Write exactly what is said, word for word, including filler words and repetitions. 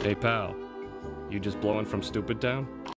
Hey pal, you just blowing from Stupid Town?